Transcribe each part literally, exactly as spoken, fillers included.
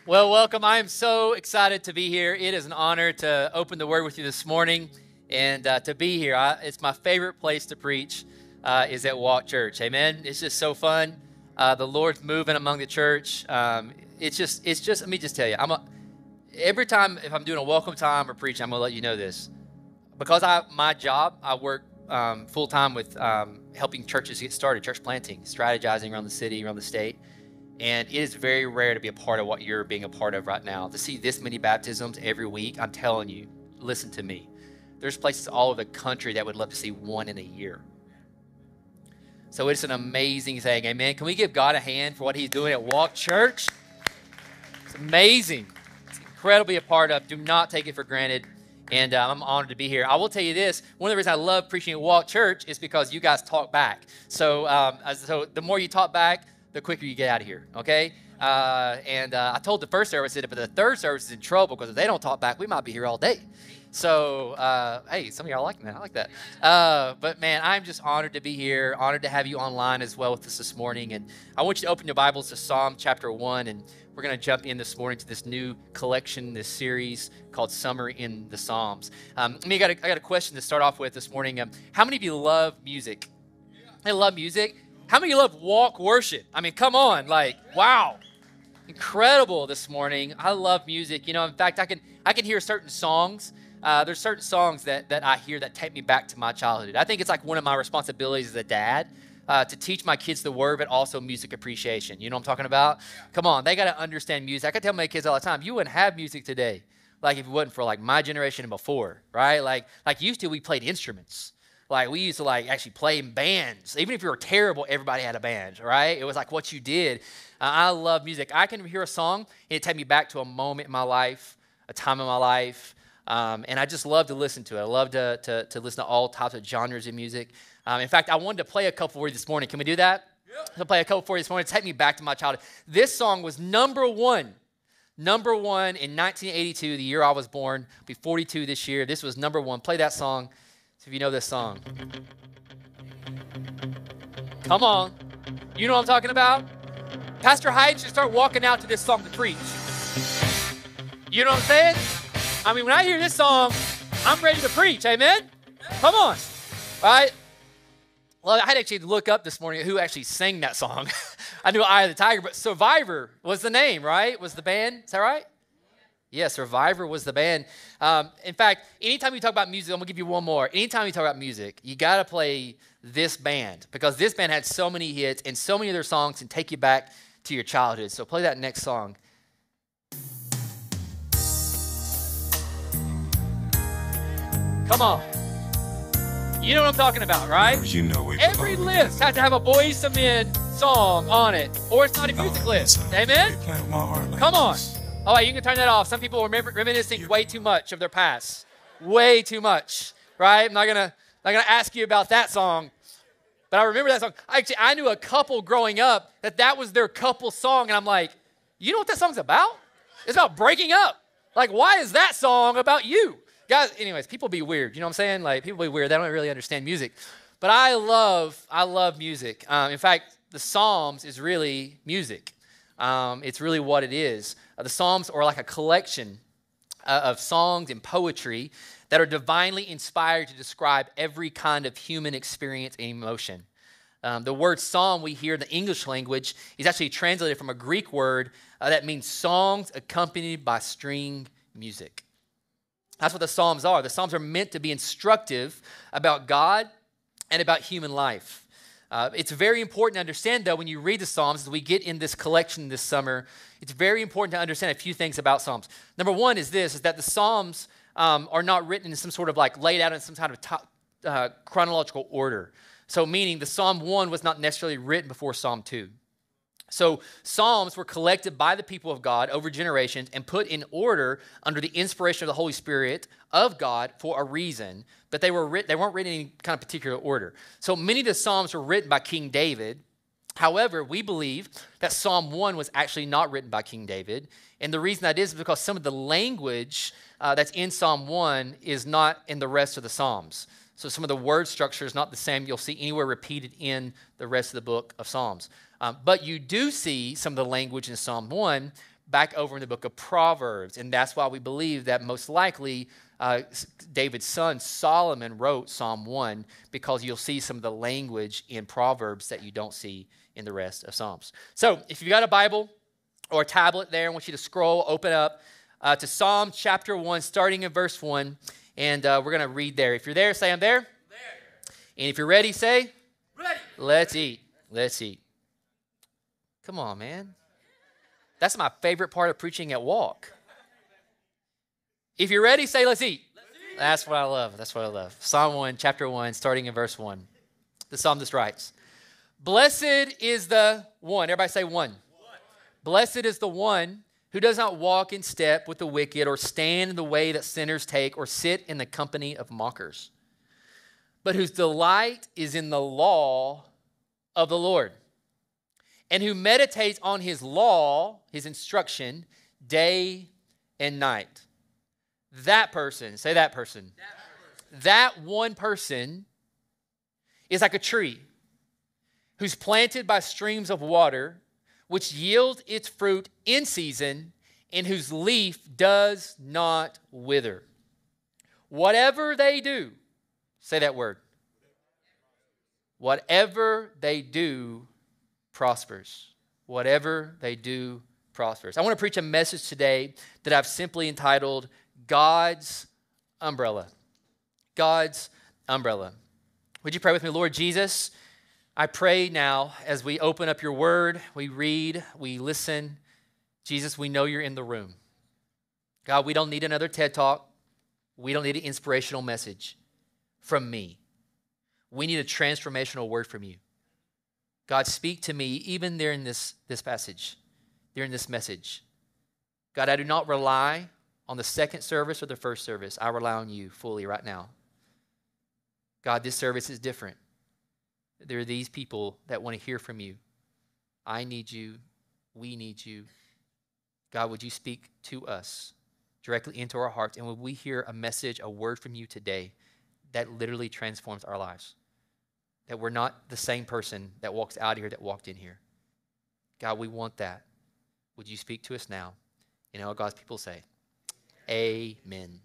Well, welcome. I am so excited to be here. It is an honor to open the Word with you this morning and uh, to be here. I, it's my favorite place to preach uh, is at Walk Church. Amen. It's just so fun. Uh, the Lord's moving among the church. Um, it's just, it's just. Let me just tell you. I'm a, every time if I'm doing a welcome time or preaching, I'm gonna let you know this because I my job. I work um, full time with um, helping churches get started, church planting, strategizing around the city, around the state. And it is very rare to be a part of what you're being a part of right now. To see this many baptisms every week, I'm telling you, listen to me. There's places all over the country that would love to see one in a year. So it's an amazing thing. Amen. Can we give God a hand for what he's doing at Walk Church? It's amazing. It's incredible to be a part of. Do not take it for granted. And uh, I'm honored to be here. I will tell you this. One of the reasons I love preaching at Walk Church is because you guys talk back. So, um, so the more you talk back, the quicker you get out of here, okay? Uh, and uh, I told the first service that, but the third service is in trouble because if they don't talk back, we might be here all day. So, uh, hey, some of y'all like that. I like that. Uh, but, man, I'm just honored to be here, honored to have you online as well with us this morning. And I want you to open your Bibles to Psalm chapter one, and we're going to jump in this morning to this new collection, this series called Summer in the Psalms. Um, I, mean, I, got a, I got a question to start off with this morning. Um, how many of you love music? I love music. How many of you love walk worship? I mean, come on, like, wow. Incredible this morning. I love music. You know, in fact, I can I can hear certain songs. Uh, there's certain songs that, that I hear that take me back to my childhood. I think it's like one of my responsibilities as a dad uh, to teach my kids the word, but also music appreciation. You know what I'm talking about? Come on, they got to understand music. I can tell my kids all the time, you wouldn't have music today, like if it wasn't for like my generation and before, right? Like, like used to, we played instruments. Like, we used to, like, actually play in bands. Even if you were terrible, everybody had a band, right? It was like what you did. Uh, I love music. I can hear a song, and it take me back to a moment in my life, a time in my life, um, and I just love to listen to it. I love to, to, to listen to all types of genres of music. Um, in fact, I wanted to play a couple for you this morning. Can we do that? Yep. I'll play a couple for you this morning. Take me back to my childhood. This song was number one. Number one in nineteen eighty-two, the year I was born. I'll be forty-two this year. This was number one. Play that song. If you know this song. Come on. You know what I'm talking about? Pastor Hyde should start walking out to this song to preach. You know what I'm saying? I mean, when I hear this song, I'm ready to preach. Amen? Come on. All right? Well, I had to actually look up this morning who actually sang that song. I knew Eye of the Tiger, but Survivor was the name, right? Was the band. Is that right? Yeah, Survivor was the band. Um, in fact, anytime you talk about music, I'm going to give you one more. Anytime you talk about music, you got to play this band because this band had so many hits and so many of their songs can take you back to your childhood. So play that next song. Come on. You know what I'm talking about, right? You know it. Every list has to have a Boyz two Men song on it, or it's not a music oh, list. Like Amen? like Come on. This. All right, you can turn that off. Some people are remember, reminiscing way too much of their past. Way too much, right? I'm not going to not gonna ask you about that song, but I remember that song. Actually, I knew a couple growing up that that was their couple song, and I'm like, you know what that song's about? It's about breaking up. Like, why is that song about you? Guys, anyways, people be weird. You know what I'm saying? Like, people be weird. They don't really understand music. But I love, I love music. Um, in fact, the Psalms is really music. Um, it's really what it is. Uh, the Psalms are like a collection uh, of songs and poetry that are divinely inspired to describe every kind of human experience and emotion. Um, the word psalm we hear in the English language is actually translated from a Greek word uh, that means songs accompanied by string music. That's what the Psalms are. The Psalms are meant to be instructive about God and about human life. Uh, it's very important to understand, though, when you read the Psalms, as we get in this collection this summer, it's very important to understand a few things about Psalms. Number one is this, is that the Psalms um, are not written in some sort of like laid out in some kind of top, uh, chronological order. So meaning the Psalm one was not necessarily written before Psalm two. So Psalms were collected by the people of God over generations and put in order under the inspiration of the Holy Spirit of God for a reason, but they were writ- they weren't written in any kind of particular order. So many of the Psalms were written by King David. However, we believe that Psalm one was actually not written by King David, and the reason that is because some of the language uh, that's in Psalm one is not in the rest of the Psalms. So some of the word structure is not the same you'll see anywhere repeated in the rest of the book of Psalms. Um, but you do see some of the language in Psalm one back over in the book of Proverbs. And that's why we believe that most likely uh, David's son Solomon wrote Psalm one, because you'll see some of the language in Proverbs that you don't see in the rest of Psalms. So if you've got a Bible or a tablet there, I want you to scroll, open up uh, to Psalm chapter one, starting in verse one. And uh, we're going to read there. If you're there, say I'm there. There. And if you're ready, say ready. Let's eat. Let's eat. Come on, man. That's my favorite part of preaching at Walk. If you're ready, say let's eat. Let's eat. That's what I love. That's what I love. Psalm one, chapter one, starting in verse one. The psalmist writes, "Blessed is the one." Everybody say one. One. "Blessed is the one who does not walk in step with the wicked, or stand in the way that sinners take, or sit in the company of mockers, but whose delight is in the law of the Lord, and who meditates on his law," his instruction, "day and night." That person, say that person. That person. That one person is like a tree who's planted by streams of water, which yield its fruit in season, and whose leaf does not wither. Whatever they do, say that word. Whatever they do prospers. Whatever they do prospers. I want to preach a message today that I've simply entitled God's Umbrella. God's Umbrella. Would you pray with me? Lord Jesus, I pray now as we open up your word, we read, we listen. Jesus, we know you're in the room. God, we don't need another TED Talk. We don't need an inspirational message from me. We need a transformational word from you. God, speak to me even there in this, this passage, during this message. God, I do not rely on the second service or the first service. I rely on you fully right now. God, this service is different. There are these people that want to hear from you. I need you. We need you. God, would you speak to us directly into our hearts? And would we hear a message, a word from you today that literally transforms our lives? That we're not the same person that walks out of here that walked in here. God, we want that. Would you speak to us now? And all God's people say, amen.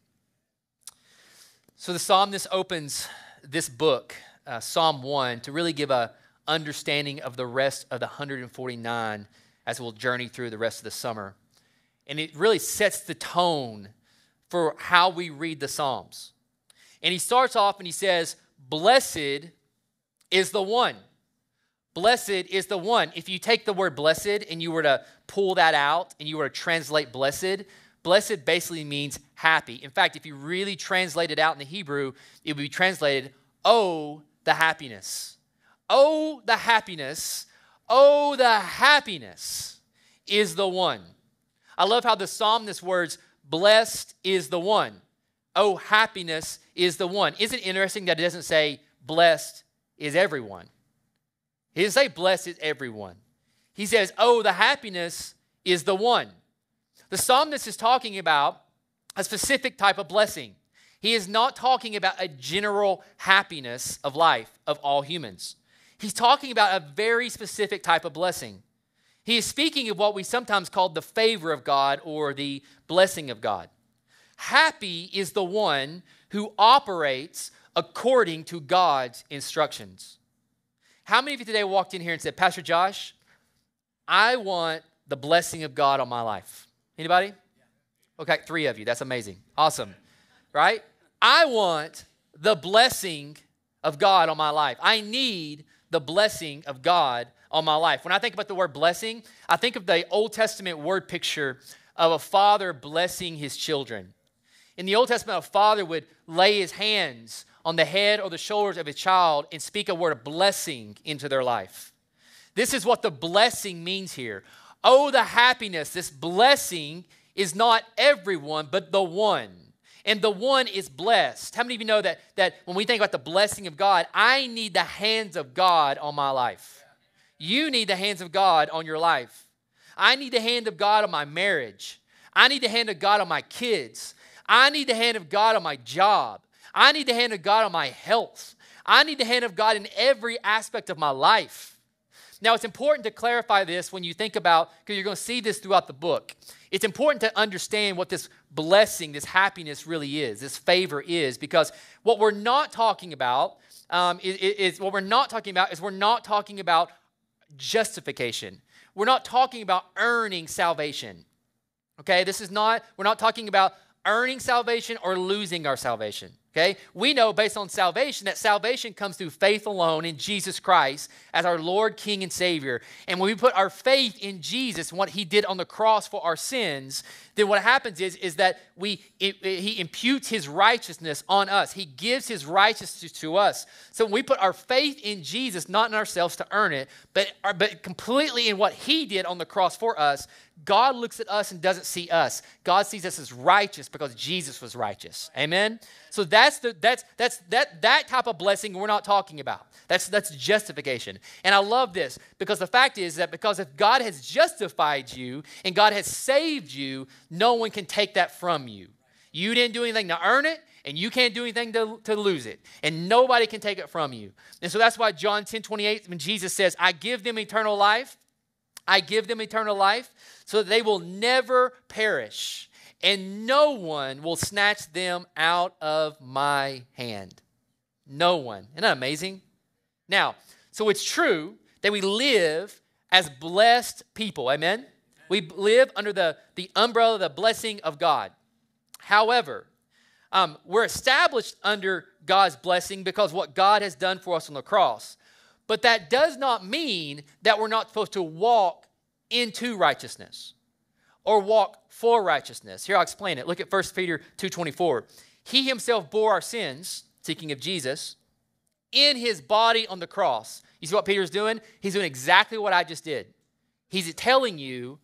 So the psalmist opens this book, uh, Psalm one, to really give a understanding of the rest of the one hundred forty-nine as we'll journey through the rest of the summer. And it really sets the tone for how we read the Psalms. And he starts off and he says, "Blessed is the one." Blessed is the one. If you take the word blessed and you were to pull that out and you were to translate blessed, blessed basically means happy. In fact, if you really translate it out in the Hebrew, it would be translated, "Oh, the happiness. Oh, the happiness. Oh, the happiness is the one." I love how the psalmist words, "Blessed is the one. Oh, happiness is the one." Isn't it interesting that it doesn't say, "Blessed is everyone"? He doesn't say, "Blessed is everyone." He says, "Oh, the happiness is the one." The psalmist is talking about a specific type of blessing. He is not talking about a general happiness of life of all humans. He's talking about a very specific type of blessing. He is speaking of what we sometimes call the favor of God or the blessing of God. Happy is the one who operates according to God's instructions. How many of you today walked in here and said, "Pastor Josh, I want the blessing of God on my life"? Anybody? Okay, three of you. That's amazing. Awesome. Right? I want the blessing of God on my life. I need the blessing of God on my life. When I think about the word blessing, I think of the Old Testament word picture of a father blessing his children. In the Old Testament, a father would lay his hands on the head or the shoulders of his child and speak a word of blessing into their life. This is what the blessing means here. Oh, the happiness. This blessing is not everyone, but the one. And the one is blessed. How many of you know that, that when we think about the blessing of God, I need the hands of God on my life. You need the hands of God on your life. I need the hand of God on my marriage. I need the hand of God on my kids. I need the hand of God on my job. I need the hand of God on my health. I need the hand of God in every aspect of my life. Now, it's important to clarify this when you think about, because you're going to see this throughout the book. It's important to understand what this blessing, this happiness really is, this favor is, because what we're not talking about um, is, is what we're not talking about is we're not talking about justification. We're not talking about earning salvation. Okay, this is not, we're not talking about earning salvation or losing our salvation. Okay, we know based on salvation that salvation comes through faith alone in Jesus Christ as our Lord, King, and Savior. And when we put our faith in Jesus and what he did on the cross for our sins, then what happens is, is that we it, it, he imputes his righteousness on us. He gives his righteousness to us. So when we put our faith in Jesus, not in ourselves to earn it, but, but completely in what he did on the cross for us, God looks at us and doesn't see us. God sees us as righteous because Jesus was righteous. Amen? So that's the that's that's that that type of blessing we're not talking about. That's that's justification. And I love this because the fact is that because if God has justified you and God has saved you, no one can take that from you. You didn't do anything to earn it, and you can't do anything to, to lose it. And nobody can take it from you. And so that's why John ten twenty-eight, when Jesus says, I give them eternal life, I give them eternal life so that they will never perish, and no one will snatch them out of my hand. No one. Isn't that amazing? Now, so it's true that we live as blessed people. Amen? We live under the, the umbrella, the blessing of God. However, um, we're established under God's blessing because what God has done for us on the cross. But that does not mean that we're not supposed to walk into righteousness or walk for righteousness. Here, I'll explain it. Look at First Peter two twenty-four. He himself bore our sins, speaking of Jesus, in his body on the cross. You see what Peter's doing? He's doing exactly what I just did. He's telling you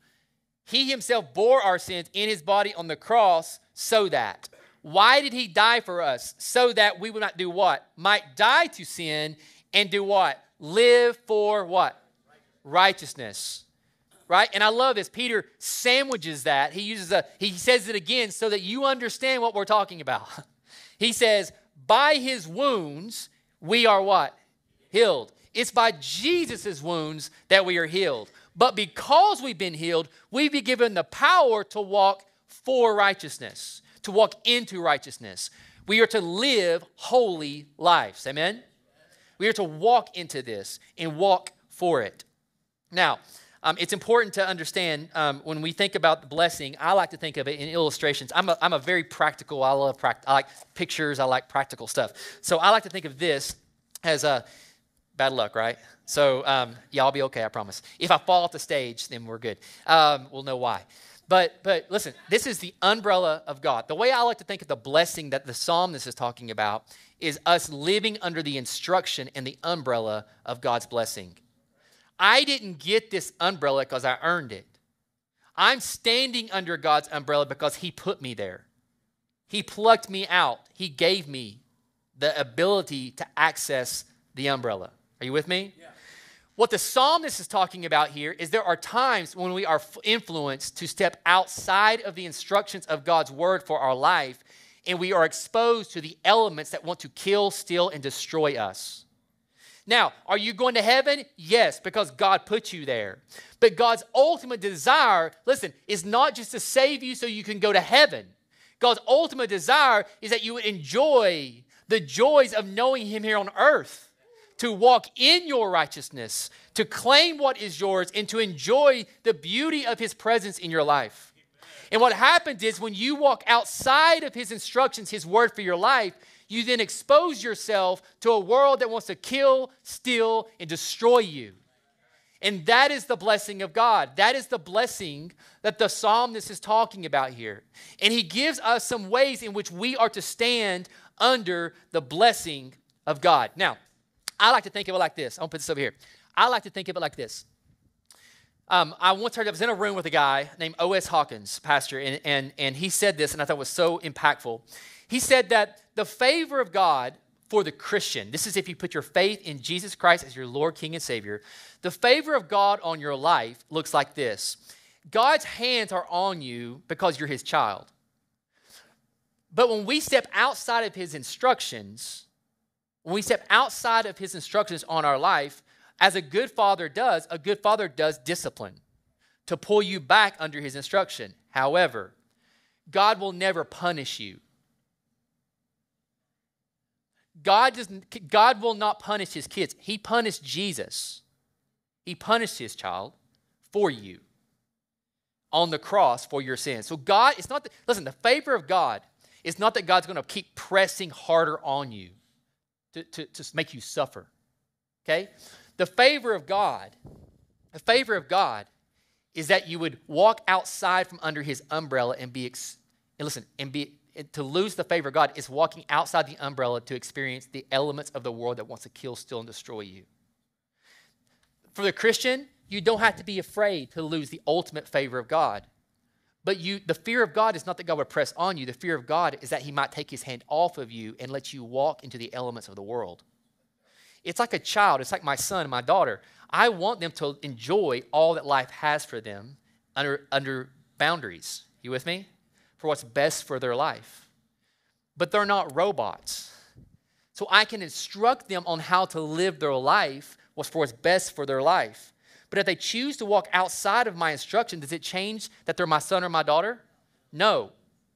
he himself bore our sins in his body on the cross so that. Why did he die for us? So that we would not do what? Might die to sin and do what? Live for what? Righteousness. Right? And I love this. Peter sandwiches that. He uses a, he says it again so that you understand what we're talking about. He says, by his wounds, we are what? Healed. It's by Jesus' wounds that we are healed. But because we've been healed, we've been given the power to walk for righteousness, to walk into righteousness. We are to live holy lives. Amen? We are to walk into this and walk for it. Now, um, it's important to understand um, when we think about the blessing, I like to think of it in illustrations. I'm a, I'm a very practical, I love, pract- I like pictures, I like practical stuff. So I like to think of this as a, bad luck, right? So um, y'all be okay, I promise. If I fall off the stage, then we're good. Um, we'll know why. But but listen, this is the umbrella of God. The way I like to think of the blessing that the psalmist is talking about is us living under the instruction and the umbrella of God's blessing. I didn't get this umbrella because I earned it. I'm standing under God's umbrella because he put me there. He plucked me out. He gave me the ability to access the umbrella. Are you with me? Yeah. What the psalmist is talking about here is there are times when we are influenced to step outside of the instructions of God's word for our life, and we are exposed to the elements that want to kill, steal, and destroy us. Now, are you going to heaven? Yes, because God put you there. But God's ultimate desire, listen, is not just to save you so you can go to heaven. God's ultimate desire is that you would enjoy the joys of knowing him here on earth, to walk in your righteousness, to claim what is yours, and to enjoy the beauty of his presence in your life. And what happens is when you walk outside of his instructions, his word for your life, you then expose yourself to a world that wants to kill, steal, and destroy you. And that is the blessing of God. That is the blessing that the psalmist is talking about here. And he gives us some ways in which we are to stand under the blessing of God. Now, I like to think of it like this. I'll put this over here. I like to think of it like this. Um, I once heard, I was in a room with a guy named O S Hawkins, pastor, and, and, and he said this, and I thought it was so impactful. He said that the favor of God for the Christian, this is if you put your faith in Jesus Christ as your Lord, King, and Savior, the favor of God on your life looks like this. God's hands are on you because you're his child. But when we step outside of his instructions, when we step outside of his instructions on our life, as a good father does, a good father does discipline to pull you back under his instruction. However, God will never punish you. God doesn't, God will not punish his kids. He punished Jesus. He punished his child for you on the cross for your sins. So God, it's not, that, listen, the favor of God is not that God's going to keep pressing harder on you to, to, to make you suffer. Okay? The favor of God, the favor of God is that you would walk outside from under his umbrella and be, ex- and listen, and be, to lose the favor of God is walking outside the umbrella to experience the elements of the world that wants to kill, steal, and destroy you. For the Christian, you don't have to be afraid to lose the ultimate favor of God. But you, the fear of God is not that God would press on you. The fear of God is that he might take his hand off of you and let you walk into the elements of the world. It's like a child. It's like my son and my daughter. I want them to enjoy all that life has for them under, under boundaries. You with me? For what's best for their life. But they're not robots. So I can instruct them on how to live their life, what's for what's best for their life. But if they choose to walk outside of my instruction, does it change that they're my son or my daughter? No.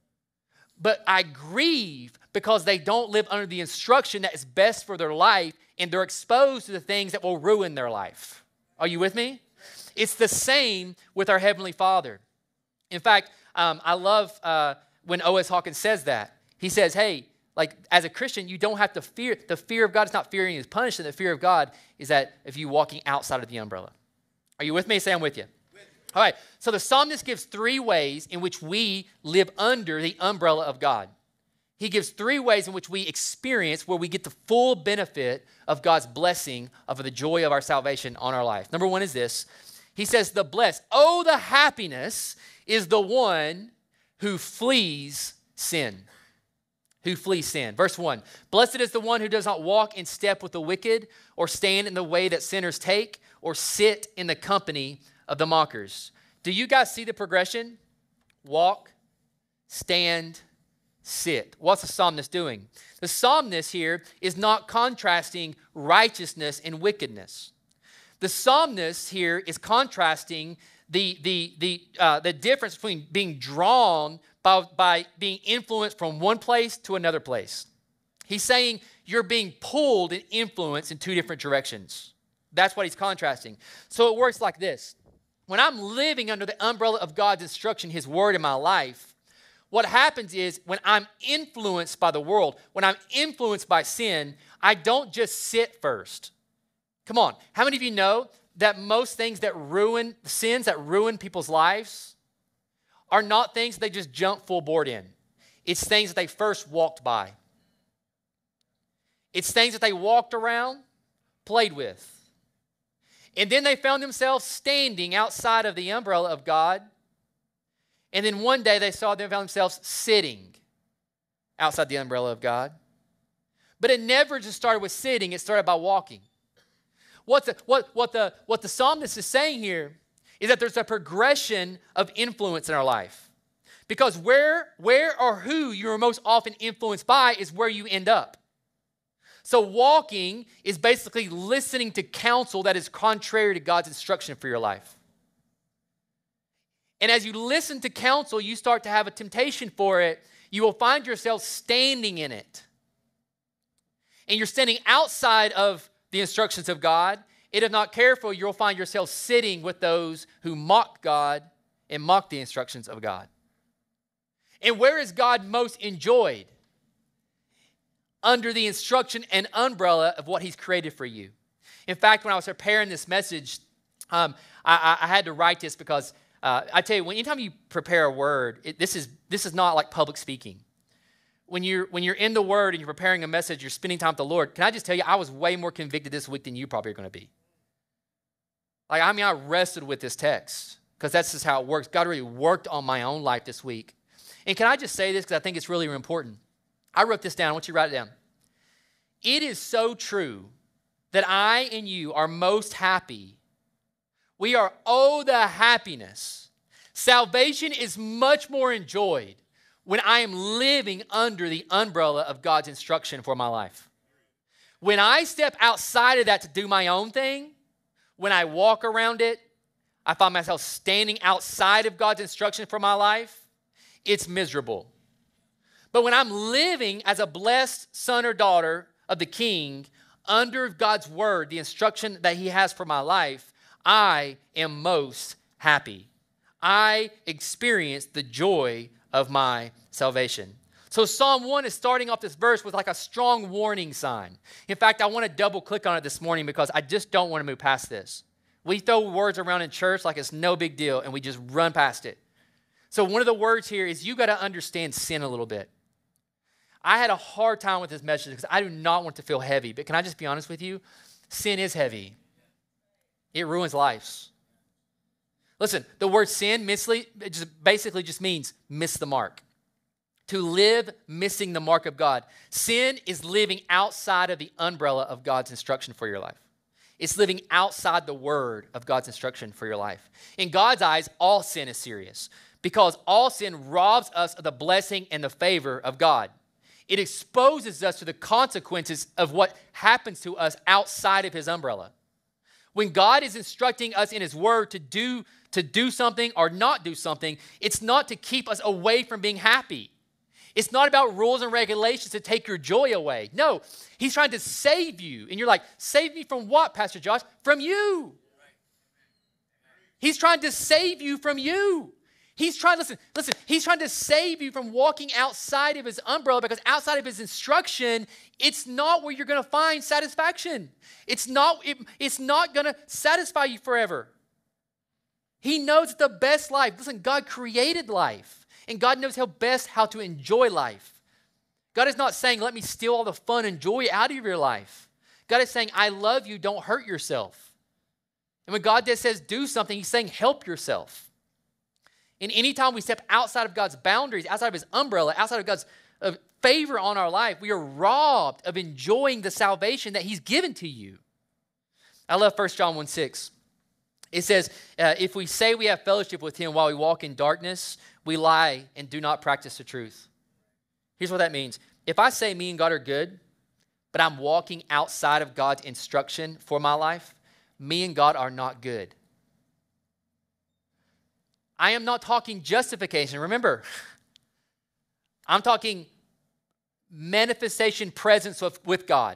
But I grieve because they don't live under the instruction that is best for their life, and they're exposed to the things that will ruin their life. Are you with me? It's the same with our Heavenly Father. In fact, um, I love uh, when O S Hawkins says that. He says, hey, like as a Christian, you don't have to fear. The fear of God is not fearing his punishment. The fear of God is that if you're walking outside of the umbrella. Are you with me? Say I'm with you. All right, so the psalmist gives three ways in which we live under the umbrella of God. He gives three ways in which we experience where we get the full benefit of God's blessing of the joy of our salvation on our life. Number one is this. He says, the blessed, oh, the happiness is the one who flees sin. Who flees sin. Verse one, blessed is the one who does not walk in step with the wicked or stand in the way that sinners take or sit in the company of the mockers. Do you guys see the progression? Walk, stand, sit. What's the psalmist doing? The psalmist here is not contrasting righteousness and wickedness. The psalmist here is contrasting the, the, the, uh, the difference between being drawn by, by being influenced from one place to another place. He's saying you're being pulled and influenced in two different directions. That's what he's contrasting. So it works like this. When I'm living under the umbrella of God's instruction, his word in my life, what happens is when I'm influenced by the world, when I'm influenced by sin, I don't just sit first. Come on. How many of you know that most things that ruin, sins that ruin people's lives are not things that they just jump full board in. It's things that they first walked by. It's things that they walked around, played with. And then they found themselves standing outside of the umbrella of God. And then one day they saw them found themselves sitting outside the umbrella of God. But it never just started with sitting, it started by walking. What the, what, what the, what the psalmist is saying here is that there's a progression of influence in our life. Because where, where or who you're most often influenced by is where you end up. So walking is basically listening to counsel that is contrary to God's instruction for your life. And as you listen to counsel, you start to have a temptation for it. You will find yourself standing in it. And you're standing outside of the instructions of God. And if not careful, you'll find yourself sitting with those who mock God and mock the instructions of God. And where is God most enjoyed? Under the instruction and umbrella of what he's created for you. In fact, when I was preparing this message, um, I, I had to write this because uh, I tell you, when anytime you prepare a word, it, this is this is not like public speaking. When you're when you're in the Word and you're preparing a message, you're spending time with the Lord. Can I just tell you, I was way more convicted this week than you probably are going to be. Like, I mean, I wrestled with this text because that's just how it works. God really worked on my own life this week. And can I just say this because I think it's really important. I wrote this down. I want you to write it down. It is so true that I and you are most happy. We are, oh, the happiness. Salvation is much more enjoyed when I am living under the umbrella of God's instruction for my life. When I step outside of that to do my own thing, When I walk around it, I find myself standing outside of God's instruction for my life. It's miserable. But when I'm living as a blessed son or daughter of the King, under God's word, the instruction that he has for my life, I am most happy. I experience the joy of my salvation. So Psalm one is starting off this verse with like a strong warning sign. In fact, I want to double click on it this morning because I just don't want to move past this. We throw words around in church like it's no big deal and we just run past it. So one of the words here is you got to understand sin a little bit. I had a hard time with this message because I do not want to feel heavy. But can I just be honest with you? Sin is heavy. It ruins lives. Listen, the word sin misly, it just basically just means miss the mark. To live missing the mark of God. Sin is living outside of the umbrella of God's instruction for your life. It's living outside the word of God's instruction for your life. In God's eyes, all sin is serious because all sin robs us of the blessing and the favor of God. It exposes us to the consequences of what happens to us outside of his umbrella. When God is instructing us in his word to do, to do something or not do something, it's not to keep us away from being happy. It's not about rules and regulations to take your joy away. No, he's trying to save you. And you're like, save me from what, Pastor Josh? From you. He's trying to save you from you. He's trying, listen, listen, he's trying to save you from walking outside of his umbrella because outside of his instruction, it's not where you're going to find satisfaction. It's not, it, it's not going to satisfy you forever. He knows the best life. Listen, God created life, and God knows how best how to enjoy life. God is not saying, let me steal all the fun and joy out of your life. God is saying, I love you, don't hurt yourself. And when God says do something, he's saying help yourself. And anytime we step outside of God's boundaries, outside of his umbrella, outside of God's uh, favor on our life, we are robbed of enjoying the salvation that he's given to you. I love First John one six. It says, uh, if we say we have fellowship with him while we walk in darkness, we lie and do not practice the truth. Here's what that means. If I say me and God are good, but I'm walking outside of God's instruction for my life, me and God are not good. I am not talking justification. Remember, I'm talking manifestation presence with, with God.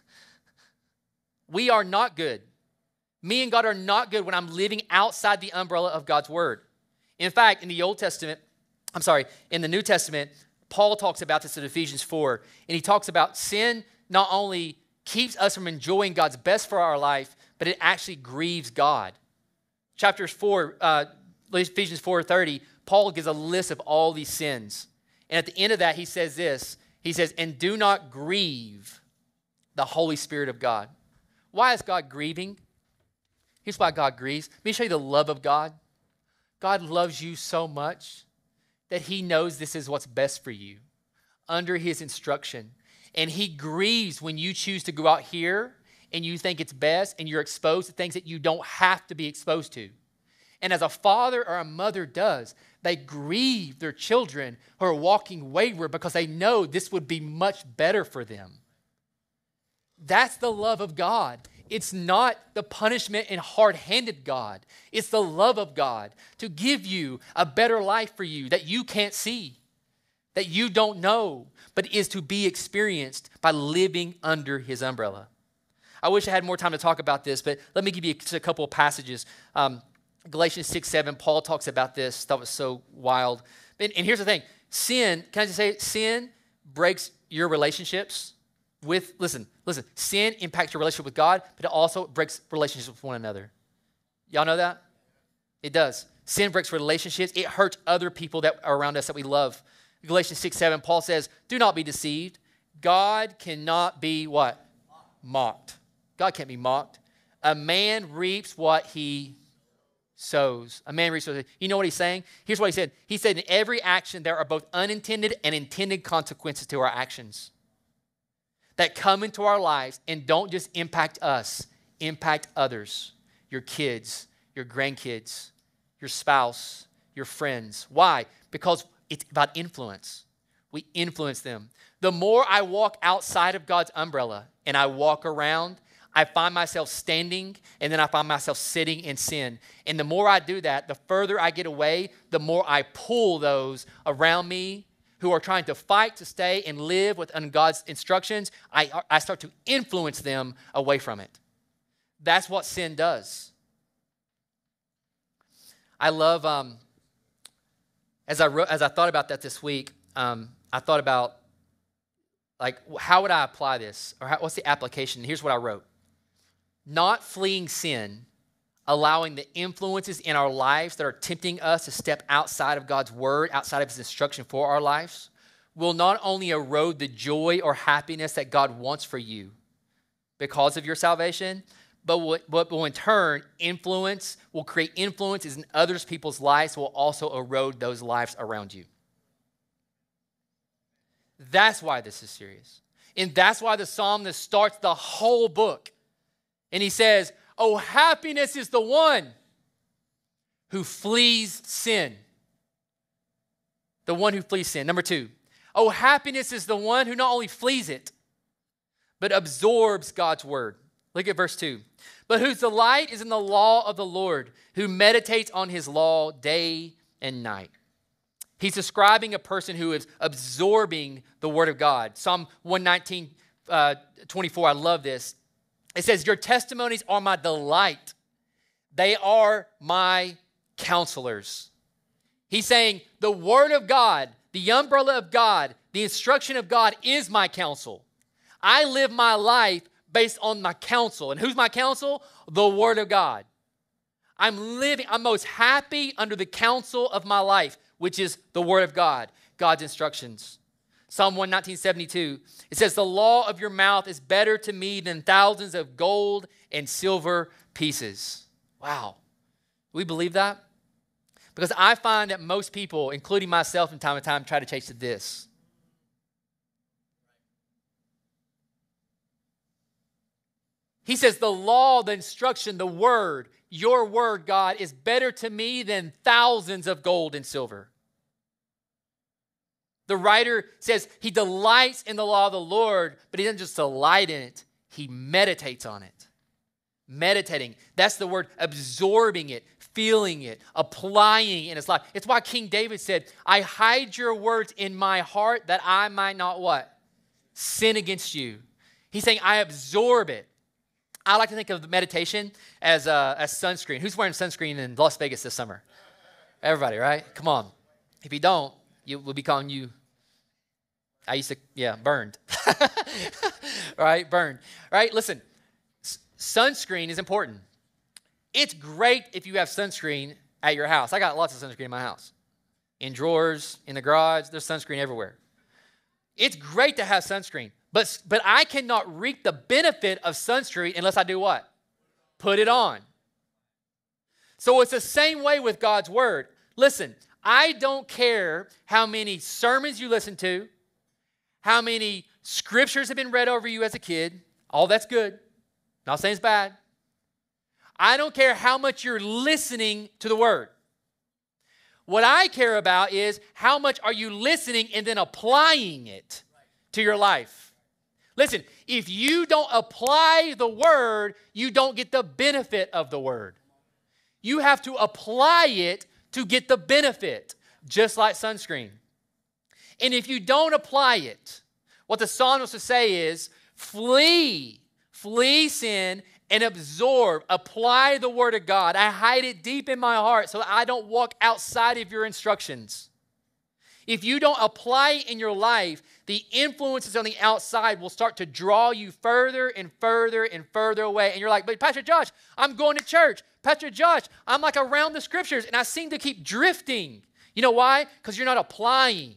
We are not good. Me and God are not good when I'm living outside the umbrella of God's word. In fact, in the Old Testament, I'm sorry, in the New Testament, Paul talks about this in Ephesians four, and he talks about sin not only keeps us from enjoying God's best for our life, but it actually grieves God. Chapters four, uh, Ephesians four thirty, Paul gives a list of all these sins. And at the end of that, he says this. He says, and do not grieve the Holy Spirit of God. Why is God grieving? Here's why God grieves. Let me show you the love of God. God loves you so much that he knows this is what's best for you under his instruction. And he grieves when you choose to go out here and you think it's best and you're exposed to things that you don't have to be exposed to. And as a father or a mother does, they grieve their children who are walking wayward because they know this would be much better for them. That's the love of God. It's not the punishment and hard-handed God. It's the love of God to give you a better life for you that you can't see, that you don't know, but is to be experienced by living under his umbrella. I wish I had more time to talk about this, but let me give you just a couple of passages. Um, Galatians six, seven, Paul talks about this. That was so wild. And, and here's the thing. Sin, can I just say, sin breaks your relationships with, listen, listen, sin impacts your relationship with God, but it also breaks relationships with one another. Y'all know that? It does. Sin breaks relationships. It hurts other people that are around us that we love. Galatians six, seven, Paul says, do not be deceived. God cannot be what? Mocked. God can't be mocked. A man reaps what he sows. A man reaps what he, you know what he's saying? Here's what he said. He said, in every action, there are both unintended and intended consequences to our actions that come into our lives and don't just impact us, impact others, your kids, your grandkids, your spouse, your friends. Why? Because it's about influence. We influence them. The more I walk outside of God's umbrella and I walk around, I find myself standing, and then I find myself sitting in sin. And the more I do that, the further I get away, the more I pull those around me who are trying to fight to stay and live within God's instructions. I, I start to influence them away from it. That's what sin does. I love, um, as I wrote, as I thought about that this week, um, I thought about, like, how would I apply this? Or how, what's the application? Here's what I wrote. Not fleeing sin, allowing the influences in our lives that are tempting us to step outside of God's word, outside of his instruction for our lives, will not only erode the joy or happiness that God wants for you because of your salvation, but will, but will in turn influence, will create influences in others people's lives, will also erode those lives around you. That's why this is serious. And that's why the psalmist starts the whole book. And he says, oh, happiness is the one who flees sin. The one who flees sin. Number two, oh, happiness is the one who not only flees it, but absorbs God's word. Look at verse two. But whose delight is in the law of the Lord, who meditates on his law day and night. He's describing a person who is absorbing the word of God. Psalm one nineteen, uh, twenty-four, I love this. It says, your testimonies are my delight. They are my counselors. He's saying the word of God, the umbrella of God, the instruction of God is my counsel. I live my life based on my counsel. And who's my counsel? The word of God. I'm living, I'm most happy under the counsel of my life, which is the word of God, God's instructions. Psalm one nineteen, seventy-two, it says, the law of your mouth is better to me than thousands of gold and silver pieces. Wow. Do we believe that? Because I find that most people, including myself from time to time, try to chase this. He says, the law, the instruction, the word, your word, God, is better to me than thousands of gold and silver. The writer says he delights in the law of the Lord, but he doesn't just delight in it. He meditates on it. Meditating. That's the word, absorbing it, feeling it, applying it in his life. It's why King David said, I hide your words in my heart that I might not what? Sin against you. He's saying, I absorb it. I like to think of meditation as uh, as sunscreen. Who's wearing sunscreen in Las Vegas this summer? Everybody, right? Come on. If you don't, you, we'll be calling you, I used to, yeah, burned. Right? Burned. Right? Listen, s- sunscreen is important. It's great if you have sunscreen at your house. I got lots of sunscreen in my house. In drawers, in the garage, there's sunscreen everywhere. It's great to have sunscreen. But, but I cannot reap the benefit of sunscreen unless I do what? Put it on. So it's the same way with God's word. Listen, I don't care how many sermons you listen to, how many scriptures have been read over you as a kid. All that's good. Not saying it's bad. I don't care how much you're listening to the word. What I care about is how much are you listening and then applying it to your life. Listen, if you don't apply the word, you don't get the benefit of the word. You have to apply it to get the benefit, just like sunscreen. And if you don't apply it, what the psalmist wants to say is, flee, flee sin and absorb, apply the word of God. I hide it deep in my heart so that I don't walk outside of your instructions. If you don't apply it in your life, the influences on the outside will start to draw you further and further and further away. And you're like, but Pastor Josh, I'm going to church. Pastor Josh, I'm like around the scriptures and I seem to keep drifting. You know why? Because you're not applying.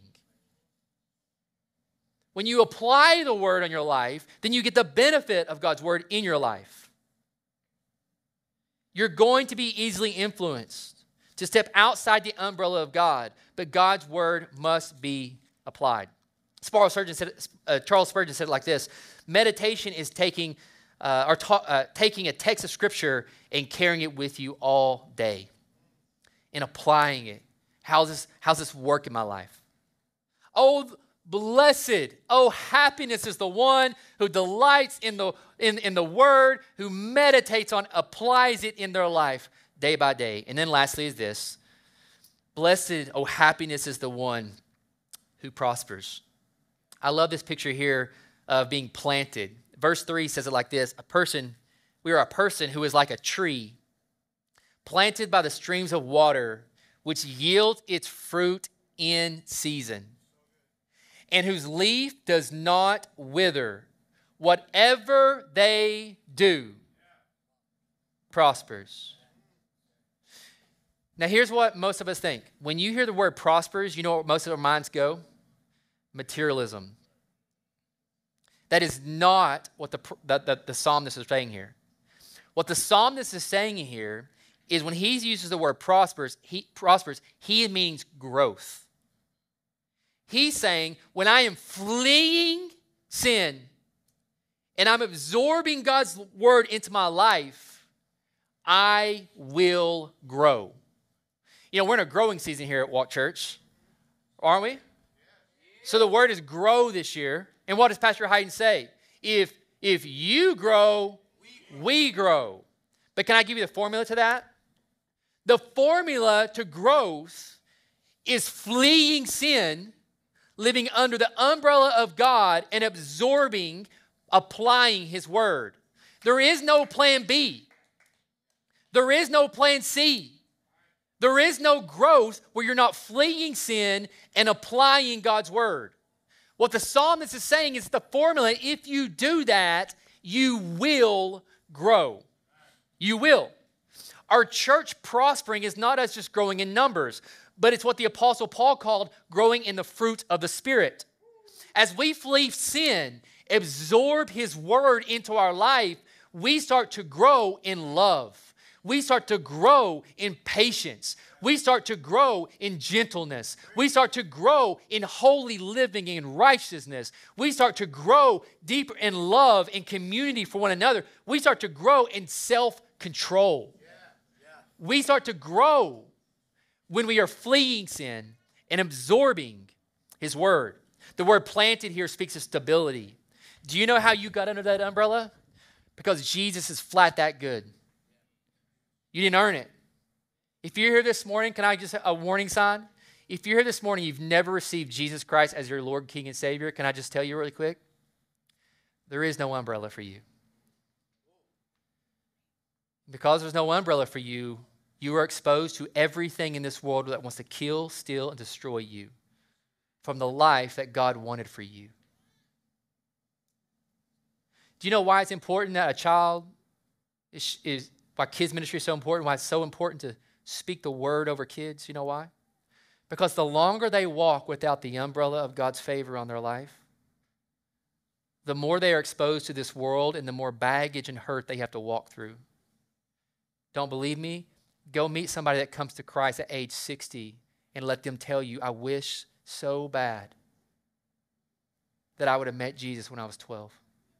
When you apply the word on your life, then you get the benefit of God's word in your life. You're going to be easily influenced to step outside the umbrella of God, but God's word must be applied. Charles Spurgeon said, uh, Charles Spurgeon said it like this: meditation is taking, uh, or ta- uh, taking a text of scripture and carrying it with you all day and applying it. How's this, how's this work in my life? Oh, Blessed, oh, happiness is the one who delights in the, in, in the word, who meditates on, applies it in their life day by day. And then lastly is this. Blessed, oh, happiness is the one who prospers. I love this picture here of being planted. Verse three says it like this. A person, we are a person who is like a tree planted by the streams of water, which yields its fruit in season, and whose leaf does not wither. Whatever they do prospers. Now, here's what most of us think. When you hear the word prospers, you know what most of our minds go? Materialism. That is not what the, the, the, the psalmist is saying here. What the psalmist is saying here is when he uses the word prospers, he prospers, he means growth. He's saying, when I am fleeing sin and I'm absorbing God's word into my life, I will grow. You know, we're in a growing season here at Walk Church, aren't we? So the word is grow this year. And what does Pastor Hayden say? If, if you grow, we grow. But can I give you the formula to that? The formula to growth is fleeing sin, living under the umbrella of God and absorbing, applying his word. There is no plan B. There is no plan C. There is no growth where you're not fleeing sin and applying God's word. What the psalmist is saying is the formula. If you do that, you will grow. You will. Our church prospering is not us just growing in numbers, but it's what the Apostle Paul called growing in the fruit of the Spirit. As we flee sin, absorb his word into our life, we start to grow in love. We start to grow in patience. We start to grow in gentleness. We start to grow in holy living and righteousness. We start to grow deeper in love and community for one another. We start to grow in self-control. Yeah, yeah. We start to grow when we are fleeing sin and absorbing his word. The word planted here speaks of stability. Do you know how you got under that umbrella? Because Jesus is flat that good. You didn't earn it. If you're here this morning, can I just, a warning sign? If you're here this morning, you've never received Jesus Christ as your Lord, King, and Savior, can I just tell you really quick? There is no umbrella for you. Because there's no umbrella for you, you are exposed to everything in this world that wants to kill, steal, and destroy you from the life that God wanted for you. Do you know why it's important that a child is, is why kids ministry is so important, why it's so important to speak the word over kids? You know why? Because the longer they walk without the umbrella of God's favor on their life, the more they are exposed to this world and the more baggage and hurt they have to walk through. Don't believe me? Go meet somebody that comes to Christ at age sixty and let them tell you, I wish so bad that I would have met Jesus when I was twelve.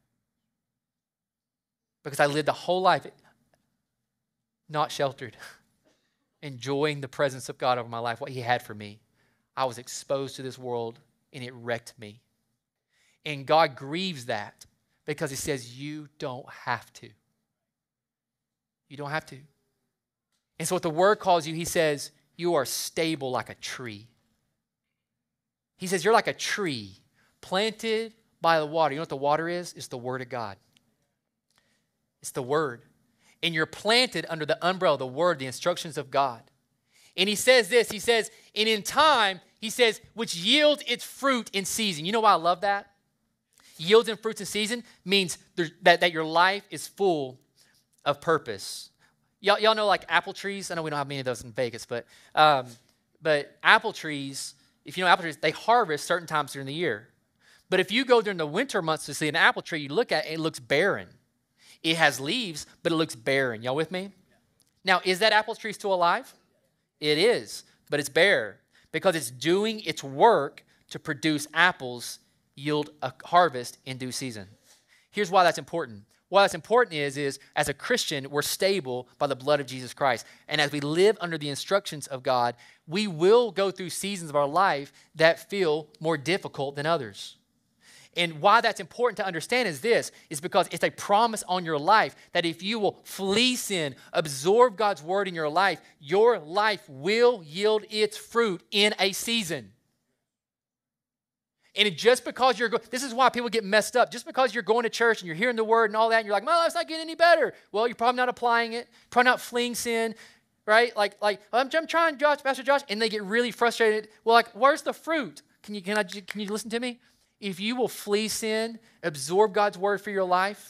Because I lived a whole life not sheltered, enjoying the presence of God over my life, what he had for me. I was exposed to this world and it wrecked me. And God grieves that because he says, you don't have to. You don't have to. And so what the word calls you, he says, you are stable like a tree. He says, you're like a tree planted by the water. You know what the water is? It's the word of God. It's the word. And you're planted under the umbrella, the word, the instructions of God. And he says this, he says, and in time, he says, which yields its fruit in season. You know why I love that? Yields and fruits in season means that, that your life is full of purpose. Y'all, y'all know like apple trees? I know we don't have many of those in Vegas, but um, but apple trees, if you know apple trees, they harvest certain times during the year. But if you go during the winter months to see an apple tree, you look at it, it looks barren. It has leaves, but it looks barren. Y'all with me? Now, is that apple tree still alive? It is, but it's bare because it's doing its work to produce apples, yield a harvest in due season. Here's why that's important. Why that's important is, is as a Christian, we're stable by the blood of Jesus Christ. And as we live under the instructions of God, we will go through seasons of our life that feel more difficult than others. And why that's important to understand is this, is because it's a promise on your life that if you will flee sin, absorb God's word in your life, your life will yield its fruit in a season. And just because you're, go- this is why people get messed up. Just because you're going to church and you're hearing the word and all that, and you're like, my life's not getting any better. Well, you're probably not applying it, probably not fleeing sin, right? Like, like I'm, I'm trying, Josh, Pastor Josh, and they get really frustrated. Well, like, where's the fruit? Can you, can I, can you listen to me? If you will flee sin, absorb God's word for your life,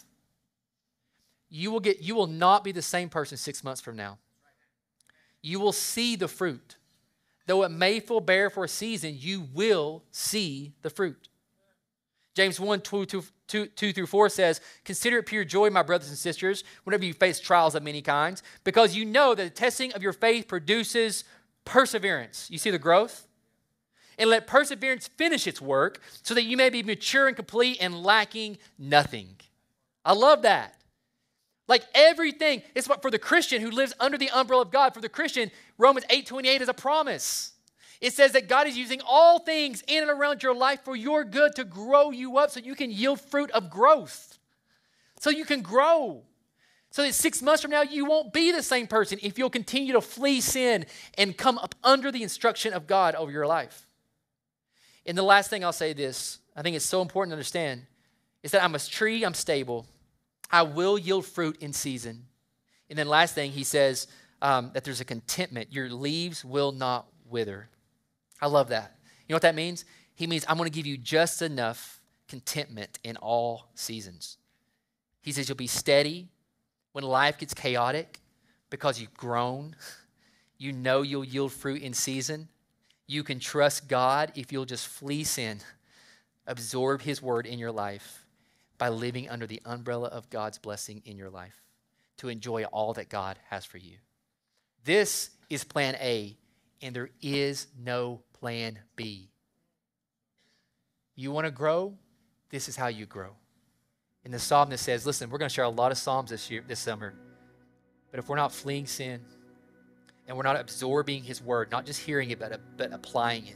you will get, you will not be the same person six months from now. You will see the fruit. Though it may feel bare for a season, you will see the fruit. James one, two, two, two, two through four says, consider it pure joy, my brothers and sisters, whenever you face trials of many kinds, because you know that the testing of your faith produces perseverance. You see the growth? And let perseverance finish its work so that you may be mature and complete and lacking nothing. I love that. Like everything, it's what for the Christian who lives under the umbrella of God, for the Christian, Romans eight twenty-eight is a promise. It says that God is using all things in and around your life for your good to grow you up so you can yield fruit of growth. So you can grow. So that six months from now, you won't be the same person if you'll continue to flee sin and come up under the instruction of God over your life. And the last thing I'll say this, I think it's so important to understand, is that I'm a tree, I'm stable. I will yield fruit in season. And then last thing, he says um, that there's a contentment. Your leaves will not wither. I love that. You know what that means? He means I'm going to give you just enough contentment in all seasons. He says you'll be steady when life gets chaotic because you've grown. You know you'll yield fruit in season. You can trust God if you'll just flee sin, absorb his word in your life by living under the umbrella of God's blessing in your life to enjoy all that God has for you. This is plan A, and there is no plan B. You want to grow? This is how you grow. And the psalmist says, listen, we're going to share a lot of psalms this year, this summer, but if we're not fleeing sin, and we're not absorbing his word, not just hearing it, but, but applying it,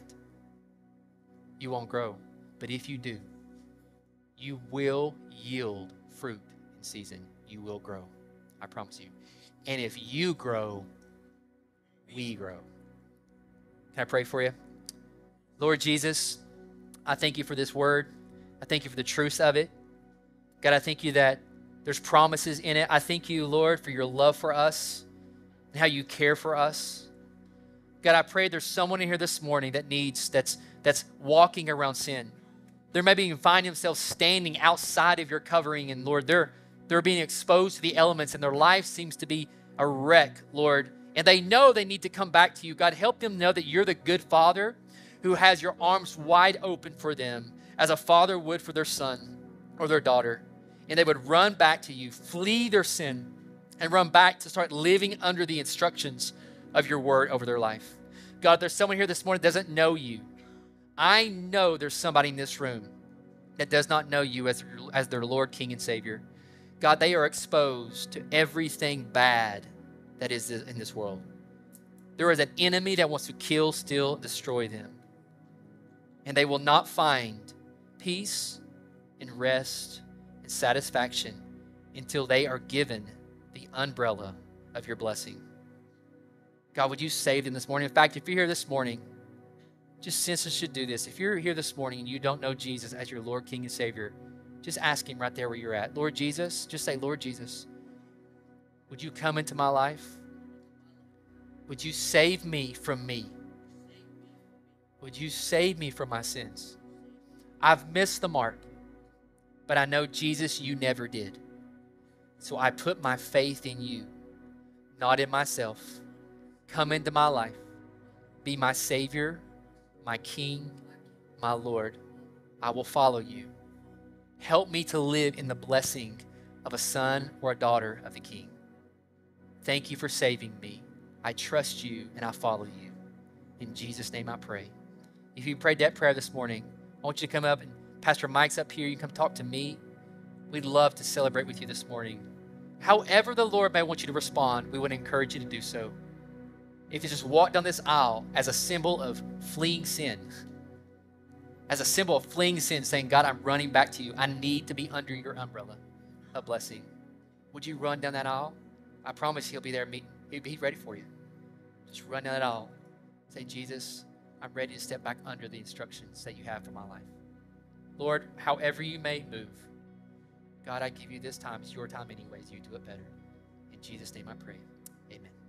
you won't grow. But if you do, you will yield fruit in season. You will grow. I promise you. And if you grow, we grow. Can I pray for you? Lord Jesus, I thank you for this word. I thank you for the truth of it. God, I thank you that there's promises in it. I thank you, Lord, for your love for us and how you care for us. God, I pray there's someone in here this morning that needs, that's that's walking around sin. They're maybe even finding themselves standing outside of your covering, and Lord, they're they're being exposed to the elements, and their life seems to be a wreck, Lord. And they know they need to come back to you. God, help them know that you're the good Father who has your arms wide open for them as a father would for their son or their daughter. And they would run back to you, flee their sin, and run back to start living under the instructions of your word over their life. God, there's someone here this morning that doesn't know you. I know there's somebody in this room that does not know you as, as their Lord, King, and Savior. God, they are exposed to everything bad that is in this world. There is an enemy that wants to kill, steal, destroy them. And they will not find peace and rest and satisfaction until they are given the umbrella of your blessing. God, would you save them this morning? In fact, if you're here this morning, just since us should do this. If you're here this morning and you don't know Jesus as your Lord, King, and Savior, just ask him right there where you're at. Lord Jesus, just say, Lord Jesus, would you come into my life? Would you save me from me? Would you save me from my sins? I've missed the mark, but I know, Jesus, you never did. So I put my faith in you, not in myself. Come into my life. Be my Savior, my King, my Lord. I will follow you. Help me to live in the blessing of a son or a daughter of the King. Thank you for saving me. I trust you and I follow you. In Jesus' name I pray. If you prayed that prayer this morning, I want you to come up, and Pastor Mike's up here. You can come talk to me. we'd love to celebrate with you this morning. However the Lord may want you to respond, we would encourage you to do so. If you just walk down this aisle as a symbol of fleeing sin, as a symbol of fleeing sin, saying, God, I'm running back to you. I need to be under your umbrella of blessing. Would you run down that aisle? I promise he'll be there meeting. He'll be ready for you. Just run down that aisle. Say, Jesus, I'm ready to step back under the instructions that you have for my life. Lord, however you may move, God, I give you this time. It's your time anyways. You do it better. In Jesus' name I pray. Amen.